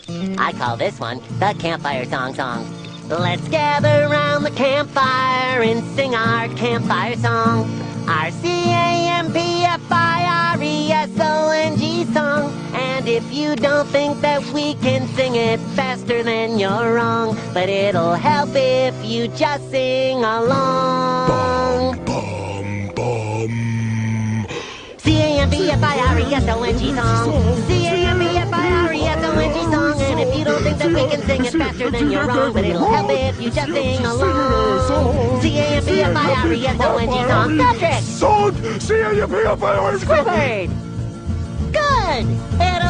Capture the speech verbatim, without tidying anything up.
I call this one the campfire song song. Let's gather round the campfire and sing our campfire song. Our C A M P F I R E S O N G song. And if you don't think that we can sing it faster, then you're wrong. But it'll help if you just sing along. Bum, bum. C A M P F I R E S O N G song. C A M P F I R E S O N G song. And if you don't think that we can sing it faster, then you're wrong. But it'll help if you just sing along. C A M P F I R E S O N G song. Partrick! Song! C A M P F I R E S O N G! Squidward! Good! It'll